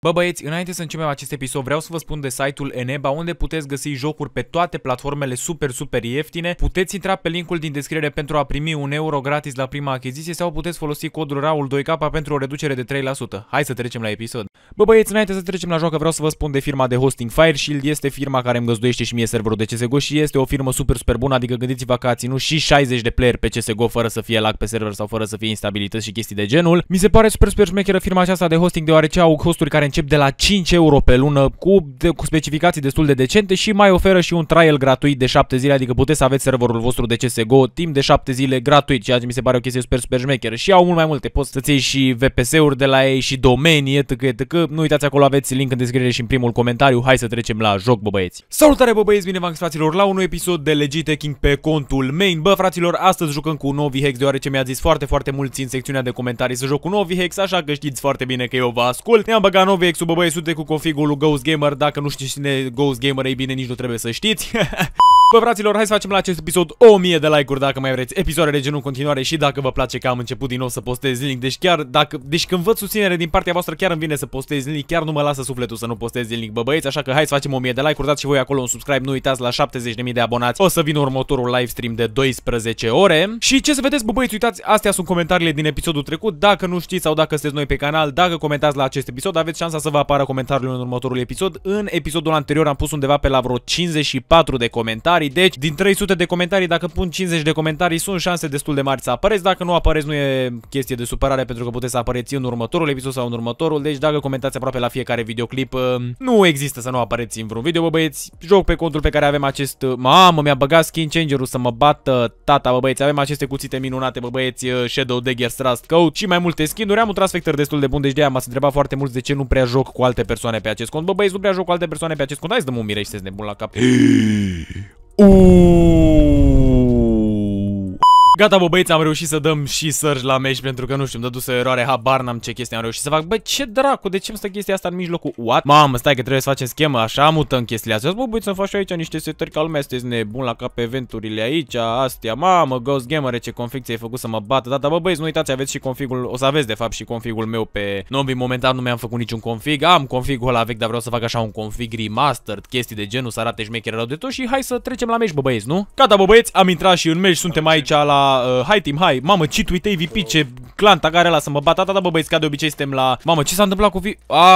Bă băieți, înainte să începem acest episod, vreau să vă spun de site-ul Eneba, unde puteți găsi jocuri pe toate platformele super ieftine. Puteți intra pe linkul din descriere pentru a primi €1 gratis la prima achiziție sau puteți folosi codul RAUL2K pentru o reducere de 3%. Hai să trecem la episod. Bă băieți, înainte să trecem la joacă, vreau să vă spun de firma de hosting Fireshield. Este firma care îmi găzduiește și mie serverul de CSGO și este o firmă super bună, adică gândiți-vă că a ținut și 60 de player pe CSGO fără să fie lag pe server sau fără să fie instabilități și chestii de genul. Mi se pare super șmecheră firma aceasta de hosting, deoarece au hosturi care încep de la 5 euro pe lună cu specificații destul de decente și mai oferă și un trial gratuit de 7 zile, adică puteți să aveți serverul vostru de CSGO timp de 7 zile gratuit, ceea ce mi se pare o chestie super șmecheră. Și au mult mai multe, poți să-ți iei și VPS-uri de la ei și domenii, etc. Nu uitați, acolo aveți link în descriere și în primul comentariu. Hai să trecem la joc, bă băieți. Salutare, bă băieți, bine v-am găsit, fraților, la un nou episod de Legit Hacking pe contul main. Bă, fraților, astăzi jucăm cu Novi Hex, deoarece mi-a zis foarte mulți în secțiunea de comentarii să joc cu Novi Hex, așa că știți foarte bine că eu vă ascult. Ne-am băgat Novi Hex-ul, bă băieți, sute cu configul lui Ghost Gamer. Dacă nu știți cine e Ghost Gamer, ei bine, nici nu trebuie să știți. Bă, fraților, hai să facem la acest episod 1000 de like-uri dacă mai vreți episoade de genul în continuare și dacă vă place că am început din nou să postez zilnic. Deci când văd susținere din partea voastră, chiar îmi vine să postez zilnic, chiar nu mă lasă sufletul să nu postez zilnic, bă băieți, așa că hai să facem 1000 de like-uri, dați și voi acolo un subscribe, nu uitați, la 70.000 de abonați o să vină următorul livestream de 12 ore. Și ce să vedeți, bă băieți, uitați, astea sunt comentariile din episodul trecut. Dacă nu știți sau dacă sunteți noi pe canal, dacă comentați la acest episod, aveți șansa să vă apară comentariul în următorul episod. În episodul anterior am pus undeva pe la vreo 54 de comentarii, deci din 300 de comentarii, dacă pun 50 de comentarii, sunt șanse destul de mari să apăreți. Dacă nu apăreți, nu e chestie de supărare, pentru că puteți să apăreți în următorul episod sau în următorul. Deci dacă comentați aproape la fiecare videoclip, nu există să nu apăreți în vreun video, bă băieți. Joc pe contul pe care avem acest... Mamă, mi-a băgat skin changer-ul să mă bată tata, bă băieți. Avem aceste cuțite minunate, bă băieți, Shadow Dagger's Rust Coat și mai multe skin-uri. Am un transfector destul de bun, deci de-aia m-ați întrebat foarte mulți de ce nu prea joc cu alte persoane pe acest cont. Bă băieți, nu prea joc cu alte persoane pe acest cont. Hai să dăm un mireș, sunteți nebun la cap. Gata, bă băieți, am reușit să dăm și surge la meci, pentru că nu știu, îmi dăduse o eroare, habar n-am ce chestie am reușit să fac. Bă, ce dracu, de ce îmi stă chestia asta în mijlocul? What? Mamă, stai că trebuie să facem schemă, așa mutăm chestiile astea. Bă băieți, să faci aici niște setări ca lumea, sunteți nebun la cap eventurile aici, astea. Mamă, Ghost Gamer, ce config ți-ai făcut să mă bată. Data, bă băieți, nu uitați, aveți și configul, o să aveți de fapt și configul meu pe Novi. Momentan nu mi-am făcut niciun config, am configul ăla vechi, dar vreau să fac așa un config remastered, chestii de genul, să arate șmecher rău de tot și hai să trecem la meci, bă băieți, nu? Gata, bă băieți, am intrat și în meci, suntem aici la Hi Team. Hai, mamă, cheat with AVP, ce clan tagare ăla să mă bată, bă băieți, ca de obicei suntem la... Mamă, ce s-a întâmplat cu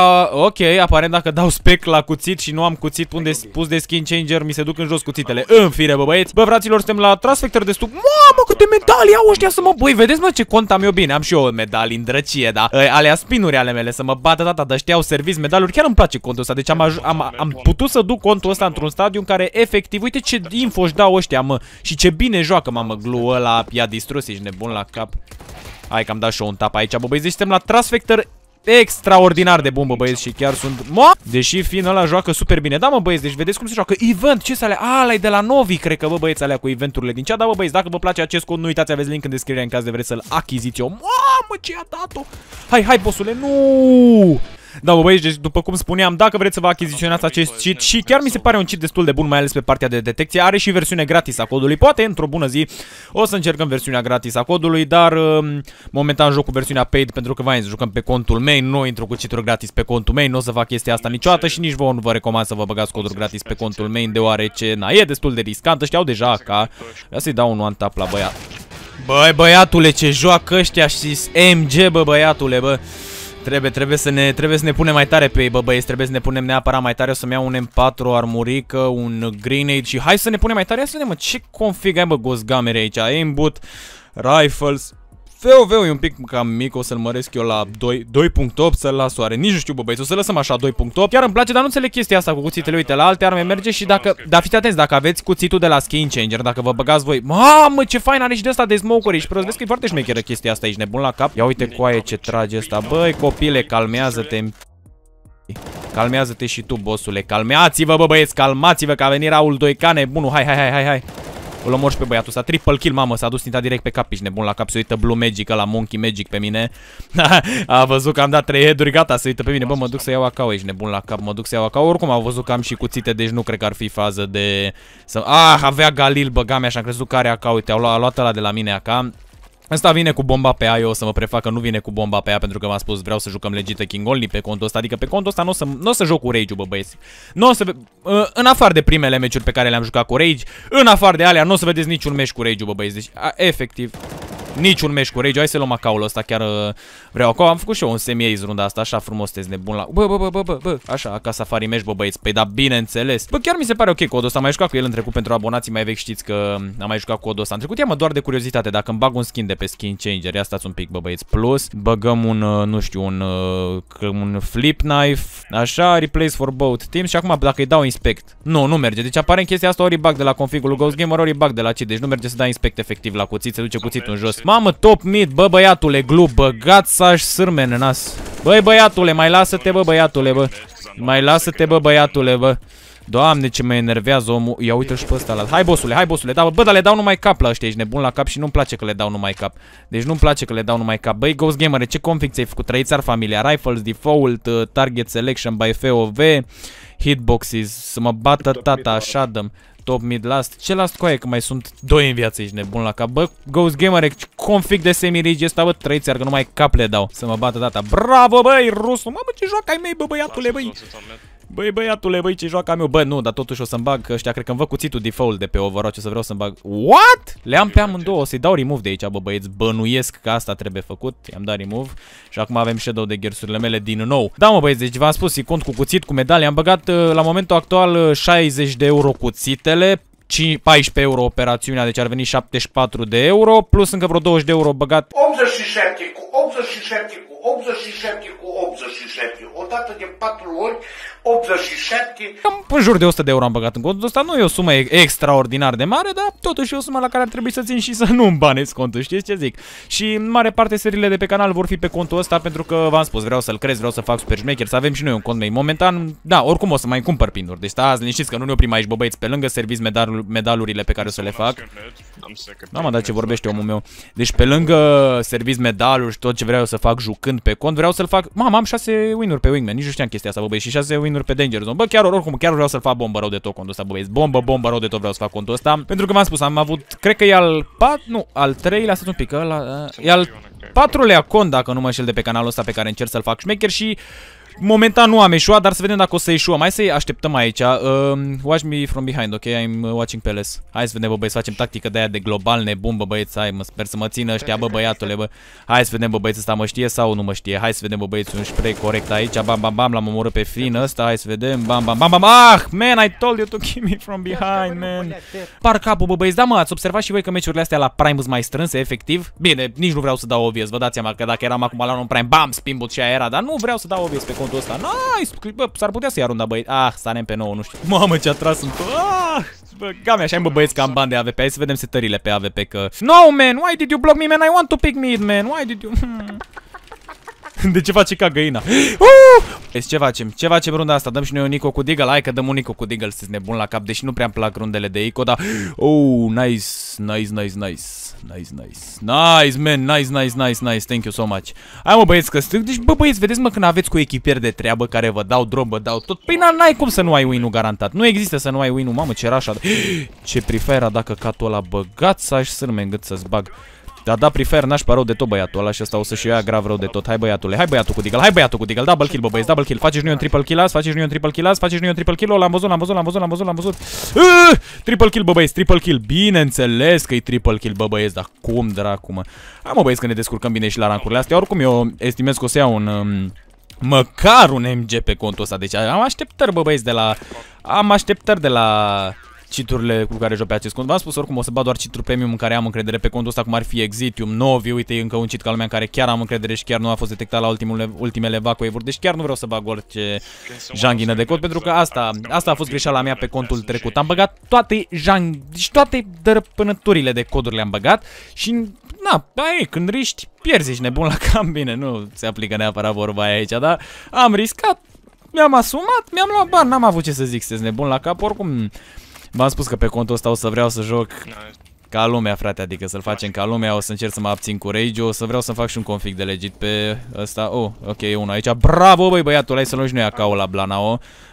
ok, aparent dacă dau spec la cuțit și nu am cuțit pus de skin changer, mi se duc în jos cuțitele. În fire, bă băieți. Bă, fraților, suntem la transfector de stup. Mamă, câte medalii au ăștia să mă... Băi, vedeți, mă, ce cont am eu bine. Am și eu medalii în drăcie, da? Alea spinuri ale mele să mă bată tata, dar ăștia au service medaluri. Chiar îmi place contul ăsta. Deci am putut să duc contul ăsta într-un stadiu în care efectiv, uite ce info își dau ăștia, mă. Și ce bine joacă, mamă, glue ăla i-a distrus, ești nebun la cap. Hai că am dat și eu un tap aici, bă băieți, deci suntem la transfector extraordinar de bun, bă băieți, și chiar sunt... Deși fiind ăla joacă super bine. Da, mă băieți, deci vedeți cum se joacă. Event, ce alea? Ăla-i de la Novi, cred că, bă băieți, alea cu eventurile din cea. Da, bă băieți, dacă vă place acest cod, nu uitați, aveți link în descriere în caz de vreți să-l achiziți. Mamă, ce a dat-o! Hai, bossule, nu! Da, bă băieți, deci după cum spuneam, dacă vreți să vă achiziționați acest cheat, și chiar mi se pare un cheat destul de bun, mai ales pe partea de detecție, are și versiune gratis a codului. Poate într-o bună zi o să încercăm versiunea gratis a codului, dar momentan joc cu versiunea paid, pentru că vai, jucăm pe contul main, nu intru cu cheat-uri gratis pe contul main, nu o să fac chestia asta niciodată și nici vouă nu vă recomand să vă băgați coduri gratis pe contul main, deoarece, na, e destul de riscant, ăștia au deja AK. Vreau să-i dau un one tap la băiat. Băi, băiatule, ce joacă ăștia și MG, bă, băiatule, bă. Trebuie să ne punem mai tare pe ei, bă băieți, trebuie să ne punem neapărat mai tare. O să-mi iau un M4, o armurică, un grenade și hai să ne punem mai tare. Ia să vedem, mă, ce config ai, bă, Ghost Gamer aici, aimbot, rifles. VOV e un pic cam mic, o să-l măresc eu la 2.8, să-l las oare. Nici nu știu, bă băieți, o să lăsăm așa 2.8. Chiar îmi place, dar nu înțeleg chestia asta cu cuțitele. Uite, la alte arme merge și dacă... Dar fiți atenți, dacă aveți cuțitul de la skin changer, dacă vă băgați voi... Mamă, ce fain are și de asta de smoker-uri. Și prost, vezi că e foarte șmecheră chestia asta, ești nebun la cap. Ia uite coaie ce trage ăsta. Băi, copile, calmează-te. Calmează-te și tu, bossule. Calmeați-vă, bă băieți, calmați-vă că a venit Raul2K, nebunul. Hai. Îl omor și pe băiatul ăsta, triple kill, mamă, s-a dus tinta direct pe cap, ești nebun la cap, se uită Blue Magic ăla, Monkey Magic pe mine. A văzut că am dat 3 head-uri, gata, se uită pe mine, bă, mă duc să iau AK, ești nebun la cap, mă duc să iau AK, oricum au văzut că am și cuțite, deci nu cred că ar fi fază de... Avea Galil, băga mea și am crezut că are AK, uite, a luat ăla de la mine AK. Ăsta vine cu bomba pe ea, eu o să mă prefac că nu vine cu bomba pe ea pentru că v-am spus vreau să jucăm legită King Only pe contul ăsta, adică pe contul ăsta nu o să joc cu Rage-ul, bă băieți. Nu o să în afară de primele meciuri pe care le-am jucat cu Rage, în afară de alea nu o să vedeți niciun meci cu Rage-ul, bă băieți. Deci efectiv niciun meci cu Rage. Hai să luăm acaul ăsta, chiar vreau acolo. Am făcut și eu un semi-ace runda asta, așa frumos, sunteți nebun la... Bă, așa, ca Safari Mesh, bă băieți. Păi da, bineînțeles. Bă, chiar mi se pare ok codul ăsta. Am mai jucat cu el în trecut pentru abonații mai vechi, știți că am mai jucat cu codul ăsta în trecut. Ia mă, doar de curiozitate, dacă îmi bag un skin de pe Skin Changer, ia stați un pic, bă băieți. Plus, băgăm un, nu știu, un flip knife, așa, replace for both teams și acum dacă îi dau inspect. Nu merge. Deci apare în chestia asta ori bug de la configul Ghost Gamer, ori bug de la cheat. Deci nu merge să dai inspect efectiv la cuțit, se duce cuțitul în jos. Mamă, top mid, bă băiatule, glu, băgați să-și sârmen în nas. Băi băiatule, mai lasă-te, bă băiatule, bă. Mai lasă-te, bă băiatule, bă. Doamne, ce mă enervează omul. Ia uite-l și pe ăsta la... Hai bossule, da, bă, dar le dau numai cap la ăștia, ești nebun la cap și nu-mi place că le dau numai cap. Deci nu-mi place că le dau numai cap. Băi, Ghost Gamer, ce config ți-ai făcut? Trăițar familia, rifles, default, target selection by FOV, hitboxes, să mă bată tata, așa dăm. Top mid last. Ce last coaie? Că mai sunt doi în viață, ești nebun la cap. Bă, Ghost Gamer, config de semi-rage ăsta, bă, trăiți, că numai cap le dau. Să mă bată data. Bravo, băi, rusul. Mamă, ce joacă ai mei, bă, băiatule, băi. Băi, băiatule, băi, ce joacă meu. Bă, nu, dar totuși o să-mi bag, că ăștia, cred că îmi văd cuțitul default de pe Overwatch, o să vreau să-mi bag. What? Le-am pe amândouă, o să-i dau remove de aici, bă, băieți. Bănuiesc că asta trebuie făcut. I-am dat remove. Și acum avem shadow de gearsurile mele din nou. Da, mă, băieți, deci v-am spus, îi cont cu cuțit, cu medalie. Am băgat la momentul actual 60 de euro cuțitele. 14 euro operațiunea, deci ar veni 74 de euro, plus încă vreo 20 de euro băgat. 87 cu 87 cu 87 cu 87, odată de 4 ori, 87. Cam în jur de 100 de euro am băgat în contul ăsta, nu e o sumă extraordinar de mare, dar totuși e o sumă la care ar trebui să țin și să nu-mi banez contul, știți ce zic? Și în mare parte seriile de pe canal vor fi pe contul ăsta pentru că v-am spus, vreau să-l cresc, vreau să fac super șmecher, să avem și noi un cont main. Momentan, da, oricum o să mai cumpăr pin-uri, deci stați liniștiți că nu ne oprim aici, bă băieți, pe lângă service medalurile pe care o să le fac. Mamă, dar ce vorbește omul meu. Deci pe lângă service medaluri și tot ce vreau să fac jucând pe cont, vreau să-l fac. Mamă, am 6 win-uri pe Wingman, nici nu știam chestia asta, bă băieți, și 6 win-uri pe Danger Zone. Bă, chiar oricum, chiar vreau să-l fac bombă rău de tot contul ăsta, bă băieți. Bombă rău de tot vreau să fac contul ăsta. Pentru că v-am spus, am avut, cred că e al 3-lea, stați un pic, e al 4-lea cont, dacă nu mă înșel, de pe canalul ăsta pe care încerc să-l fac șmecher și momentan nu am eșuat, dar să vedem dacă o să eșuăm. Hai să-i așteptăm aici. Watch me from behind, ok? I'm watching Peles. Hai să vedem, bă băieți, facem tactică de aia de global nebun, bă băieți. Hai, sper să mă țină ăștia, bă băiatule, bă. Hai să vedem, bă băieți, ăsta mă știe sau nu mă știe. Hai să vedem, bă băieți, un spray corect aici. Bam, bam, bam, l-am omorât pe Flynn ăsta. Hai să vedem, bam, bam, bam, bam. Ah, man, I told you to kill me from behind, man. Par capul, bă băieți. Da, mă, ați observat și voi că meciurile astea la Prime sunt mai strânse, efectiv? Bine, nici nu vreau să dau obvious. Vă dați seama că dacă eram acum la un Prime, bam, spinbot și aia era, dar nu vreau să dau obvious pe contul ăsta. Nice! Bă, s-ar putea să ia runda, băieți. Ah, stanem pe 9, nu știu. Mamă, ce atras sunt. Ah! Bă, game, așa bă băieți, că am bani de AVP. Hai să vedem setările pe AVP, că... No, man, why did you block me, man? I want to pick mid, man. Why did you... De ce face ca găina? Ce facem? Ce facem runda asta? Dăm și noi un Nico cu Deagle? Hai că dăm un Nico cu Deagle, sunteți nebun la cap. Deși nu prea-mi plac rundele de Ico, dar... Oh, nice, nice, nice, nice. Nice, nice. Nice, man, nice, nice, nice, nice. Thank you so much. Hai mă băieți, că deci bă băieți, vedeți mă când aveți cu echipieri de treabă care vă dau drop, vă dau tot. Păi n-ai cum să nu ai win-ul garantat. Nu există să nu ai win-ul. Mamă, ce rașa. Ce prefer a dacă catul ăla băgat să-și sârme în gât să-ți bag. Da, prefer, n-aș rău de tot băiatul ăla și ăsta o să-și ia grav rău de tot. Hai băiatule, hai băiatul cu Deagle, hai băiatul cu Deagle, double kill, bă băieți, double kill. Faceți noi un triple kill azi, faceți noi un triple kill azi, faceți noi un triple kill. L-am văzut. Triple kill, bă băieți, triple kill. Bineînțeles că e triple kill, bă băieți, dar cum dracu, mă. Hai mă băieți că ne descurcăm bine și la rancurile astea. Oricum eu estimez că o să iau un măcar un MG pe contul ăsta. Deci am așteptări, bă băieți, de la cheat-urile cu care joc pe acest cont. V-am spus, oricum o să bat doar cheat-uri premium în care am încredere pe contul ăsta, cum ar fi Exitium, Novi, uite, e încă un cheat ca lumea în care chiar am încredere și chiar nu a fost detectat la ultimele vacwave-uri. Deci chiar nu vreau să bag orice janghină de cod, pentru că asta a fost greșeala mea pe contul trecut. Am băgat toate dărăpânăturile de coduri le-am băgat și na, când riști, pierzi, ești nebun la cam. Bine, nu se aplică neapărat vorba aia aici, dar am riscat, mi-am asumat, mi-am luat bani, n-am avut ce să zic, sunteți nebun la cap, oricum. V-am spus că pe contul ăsta o să vreau să joc ca lumea, frate, adică să-l facem ca lumea, o să încerc să mă abțin cu Rage, o să vreau să fac și un config de legit pe ăsta. Oh, ok, e unul aici. Bravo, băi, băiatul, hai să luăm și noi acao la Blanao.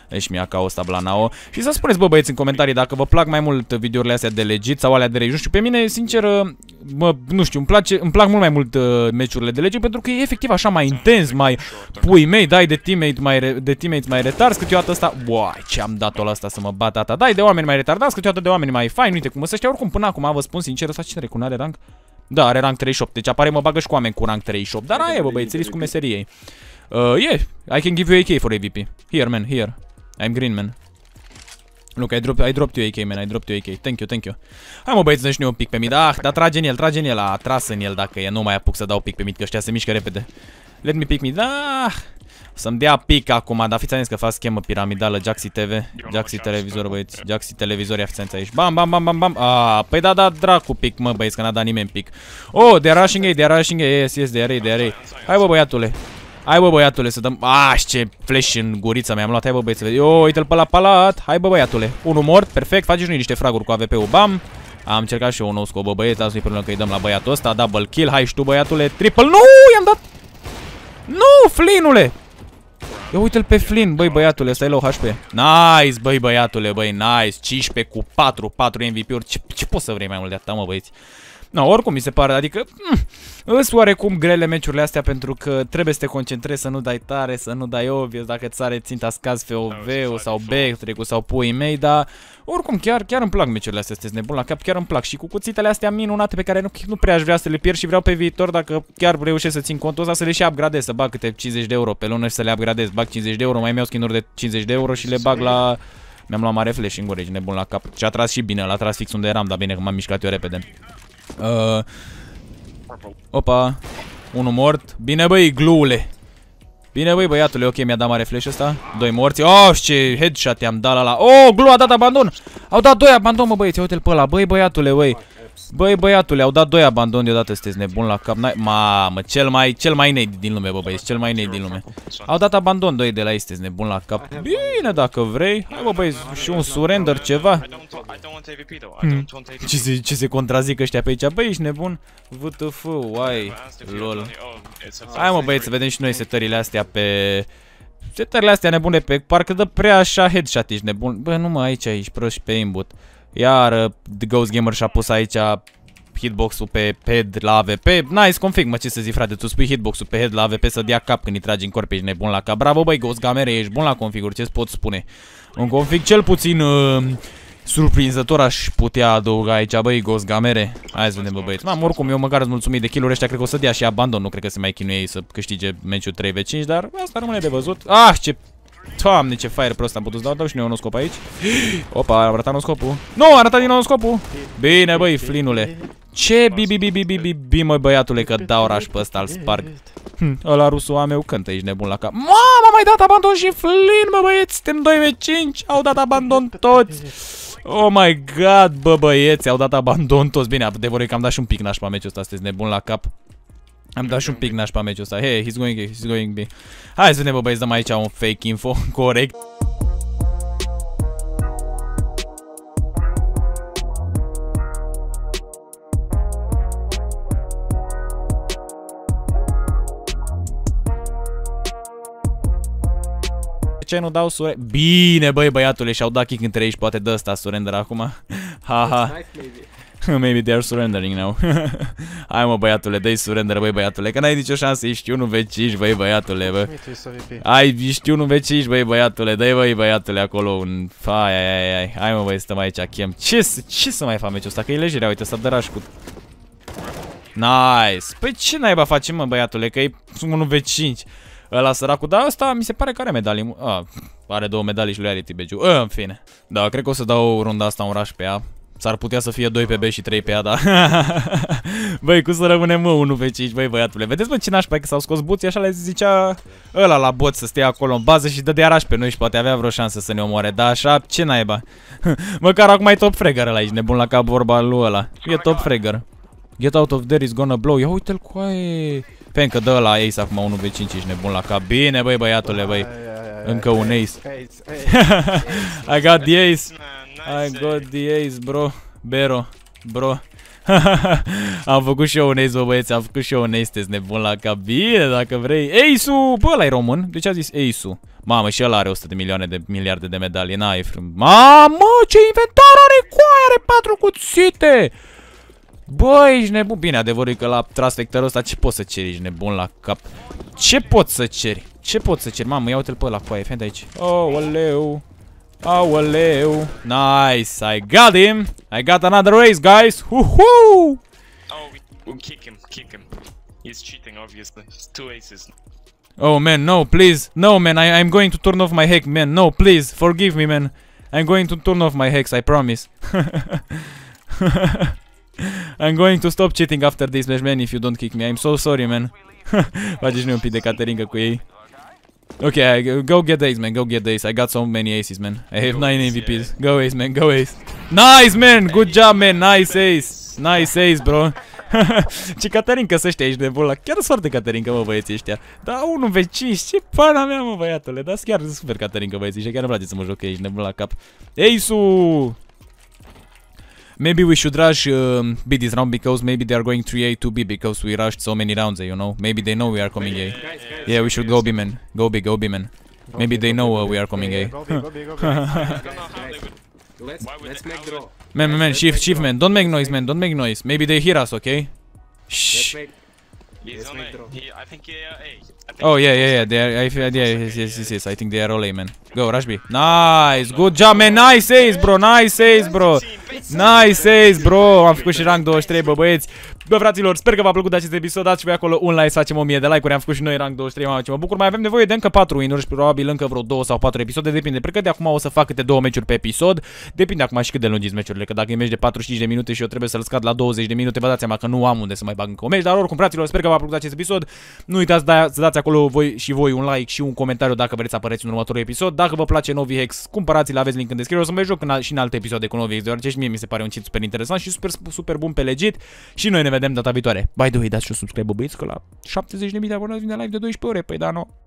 Ești mi-a ca ăsta blanao. Și să spuneți, bă, băieți, în comentarii dacă vă plac mai mult videourile astea de legit sau alea de rage. Nu știu, pe mine, sincer, nu știu, îmi plac mult mai mult meciurile de legit pentru că e efectiv așa mai intens, mai pui mei, dai de teammates mai retarzi, câteodată ăsta. Uai, ce am dat-o la asta să mă bat tata. Dai de oameni mai retardați, câteodată de oameni mai faini. Uite cum ăștia oricum până acum vă spun sincer, ăsta cine recunoare are rank? Da, are rank 38. Deci apare mă bagă și cu oameni cu rank 38. Dar aia, bă, băieți, riscul meseriei. Yeah, I can give you AK for AVP. Here, man, here. I'm green, man. Look, I dropped you AK, man. I dropped you AK. Thank you, thank you. Hai, mă, băieți, dă-și un pic pe mid. Ah, dar trage în el, a tras în el dacă e. Nu mai apuc să dau pic pe mid, că ăștia se mișcă repede. Let me pick mid. Ah, să-mi dea pic acum, dar fiți atenți că fac schemă piramidală. Jaxi TV, Jaxi televizor, băieți. Jaxi televizor, ia fiți atenți aici. Bam, bam, bam, bam, bam. Ah, păi da, dracu pic, mă, băieți, că n-a dat nimeni pic. Oh, they are rushing A, yes, they are A. Hai, bă, băiatule. Hai, bă, băiatule, să dăm... ce flash în gurița mi-am luat. Hai, bă, băieți, să vezi. Uite-l pe la palat. Hai, bă, băiatule. Unul mort, perfect. Faceți niște fraguri cu AVP-ul. Bam. Am încercat și eu un nou scop, bă, băieți. Asta nu-i problemă că îi dăm la băiatul ăsta. Double kill. Hai și tu, băiatule. Triple. Nu, i-am dat. Nu, Flinule. Ia uite-l pe Flynn, băi, băiatule. Ăsta e low HP. Nice, băi, băiatule, băi, nice. 15 cu 4 MVP-uri. Ce poți să vrei mai mult de atâta, mă, băieți? No, oricum mi se pare, adică îs oarecum grele meciurile astea pentru că trebuie să te concentrezi, să nu dai tare, să nu dai obvious, dacă ți are ținta scazi FOV-ul sau backtrack-ul sau puii mei, dar oricum chiar îmi plac meciurile astea, sunteți nebun la cap, chiar îmi plac și cu cuțitele astea minunate pe care nu prea aș vrea să le pierd și vreau pe viitor, dacă chiar reușesc să țin contul ăsta, să le și upgradez, să bag câte 50 de euro pe lună și să le upgradez, bag 50 de euro, mai mi-au skin-uri de 50 de euro și le bag la... Mi-am luat mare flash în gură, nebun la cap. Și a tras și bine, l-a tras fix unde eram, dar bine că m-am mișcat eu repede. Opa, unul mort. Bine, băi, gluule. Bine, băi, băiatule, ok, mi-a dat mare flash ăsta. Doi morți. Oh, ce headshot i-am dat la. Oh, glu a dat abandon. Au dat 2 abandon, mă, băieți, uite-l pe ăla. Băi, băiatule, băi. Băi, băiatule, au dat 2 abandon deodată, sunteți nebun la cap. Mamă, cel mai nade din lume, bă, băieți, cel mai nade din lume. Au dat abandon 2 de la ei, sunteți nebun la cap. Bine, dacă vrei. Hai, bă, băieți, și un surrender, ceva. Ce se contrazic ăștia pe aici? Băi, ești nebun? WTF, uai, lol. Hai, mă, băieți, să vedem și noi setările astea pe... Setările astea nebune pe... Parcă dă prea așa headshot, ești nebun. Bă, nu mă, aici, prost pe aimbot. Iar The Ghost Gamer și-a pus aici hitbox-ul pe head la AVP. Nice config, mă, ce să zic, frate, tu spui hitbox-ul pe head la AVP să dea cap când îi tragi în corp, ești nebun la cap. Bravo, băi, Ghost Gamer, ești bun la configuri, ce-ți pot spune? Un config cel puțin surprinzător aș putea adăuga aici, băi, Ghost Gamere. Hai să vedem, bă, băieți. Mam, oricum, eu măcar îți mulțumit de kill-uri ăștia, cred că o să dea și abandon, nu cred că se mai chinuie ei să câștige meciul 3v5, dar asta rămâne de văzut. Ah, ce... Doamne, ce fire prost am putut să dau și noi un scop aici. Opa, a arătat scopul. Nu, a arătat din nou scopul. Bine, băi, Flinule. Ce bi, măi, băiatule, că dau oraș pe ăsta, îl sparg. Ăla rusul a meu cântă, ești nebun la cap. Mama, mai dat abandon și Flin, mă, băieți, suntem 2v5, au dat abandon toți. Oh my god, bă, băieți, au dat abandon toți. Bine, adevărul că am dat și un pic nașpa meciul ăsta, sunteți nebun la cap. Am dat și un pic nașpa meciul ăsta. Hey, he's going B. Hai să vedem, bă, băieți, dăm aici un fake info, corect. Ce nu dau surrender? Bine, băi, băiatule, și-au dat kick între ei și poate dă ăsta surrender acum. Haha. Maybe they are surrendering now. Hai, mă, băiatule, dă-i surrender, băi, băiatule, că n-ai nicio șansă, ești 1v5, băi, băiatule, bă. Ești 1v5, băi, băiatule, dă-i, băi, băiatule, acolo un... Hai, mă, băi, stăm aici, chem. Ce să mai fac meciul ăsta? Că e lejerea, uite, s-a dăraș cu... Nice. Păi ce naiba facem, mă, băiatule, că e 1v5. Ăla săracul, dar ăsta mi se pare că are medalii. Are 2 medalii și loyalty badge-ul. În fine. Da, cred că o să dau runda asta un rush pe ea. S-ar putea să fie 2 pe B și 3 pe A, da. Băi, cum să rămânem, mă, 1v5, băi, băiatule. Vedeți, bă, ce nașpa, că s-au scos buții, așa le zicea ăla la bot să stea acolo în bază și dădea rush pe noi și poate avea vreo șansă să ne omoare. Da, așa, ce naiba. Măcar acum e top fragger ăla aici, nebun la cap vorba lui ăla. E top fragger. Get out of there is gonna blow. Ia uite-l cu aia. Pen că dă la ace acum 1v5, ești nebun la cap. Bine, băi, băiatule, băi. Încă un ace. I got the ace. I got the ace, bro. Bro. Am făcut și eu un ace, bă, băieți, am făcut și eu un ace, sunteți nebun la cap. Bine, dacă vrei. Ace-ul! Bă, ăla e român. De ce a zis Ace-ul? Mamă, și ăla are 100 de miliarde de medalii. N-ai frâm. Mamă, ce inventar are coaia, are 4 cuțite! Bă, ești nebun. Bine, adevărul e că la transfectorul ăsta ce poți să ceri? Ești nebun la cap. Ce poți să ceri? Ce poți să ceri? Mamă, ia uite-l pe ăla coaie, fii de aici. Aoleu. Aoleu. Nice, I got him. I got another race, guys. Woohoo! Oh, we kick him, kick him. He's cheating, obviously. It's 2 aces. Oh man, no, please. No man, I'm going to turn off my hex, man. No, please, forgive me, man. I'm going to turn off my hex, I promise. I'm going to stop cheating after this match, man, if you don't kick me. I'm so sorry, man. Faceți un pic de caterincă cu ei. Okay, go get ace, man. Go get ace. I got so many aces, man. I have 9 MVPs. Go ace, man. Go ace. Nice, man. Good job, man. Nice ace. Nice ace, bro. Ce caterincă să ăștia, ești de bun la... Chiar sunt foarte caterincă, mă, băieții ăștia. Da, 1v5. Ce pana mea, mă, băiatule. Da, chiar super caterincă, băieții ăștia. Chiar îmi place să mă joc aici, nebun la cap. Ace-ul! Maybe we should rush B this round because maybe they are going 3A to B because we rushed so many rounds, you know. Maybe they know we are coming A. Yeah, we should go B, man. Go B, go B, man. Maybe they know we are coming A. Go B, go B, go B. Let's make draw. Man, shift, man. Don't make noise, man. Don't make noise. Maybe they hear us, okay? Shh. He's on A. I think A. Oh yeah. They are. Yes. I think they are all A, man. Go, rush B. Nice, good job, man. Nice ace, bro. Nice ace, bro. Nice ace, bro. Am făcut și rank 23, bă, băieți. Bă, fraților, sper că v-a plăcut acest episod. Dați și voi acolo un like, să facem 1000 de like-uri. Am făcut și noi rank 23, mamă, ce mă bucur. Mai avem nevoie de încă 4 win-uri și probabil încă vreo 2 sau 4 episoade. Depinde. Cred că de acum o să fac câte 2 meciuri pe episod. Depinde acum și cât de lungi sunt meciurile. Că dacă e meci de 45 de minute și eu trebuie să-l scad la 20 de minute, vă dați seama că nu am unde să mai bag încă un meci. Dar oricum, fraților, sper că v-a plăcut acest episod. Nu uitați să dați acolo voi un like și un comentariu dacă vreți să apăreți în următorul episod. Dacă vă place Novi Hex, cumpărați-l, aveți link în descriere. O să mai joc și în alte episoade cu Novi Hex, deoarece și mie mi se pare un cheat super interesant și super bun pe legit. Și noi ne vedem data viitoare. By the way, dați și un subscribe, băieți, că la 70.000 de abonați vine live de 12 ore. Păi da, nu.